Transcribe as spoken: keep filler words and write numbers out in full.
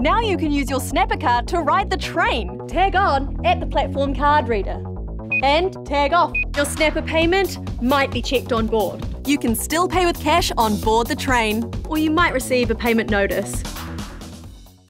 Now you can use your Snapper card to ride the train. Tag on at the platform card reader. And tag off. Your Snapper payment might be checked on board. You can still pay with cash on board the train, or you might receive a payment notice.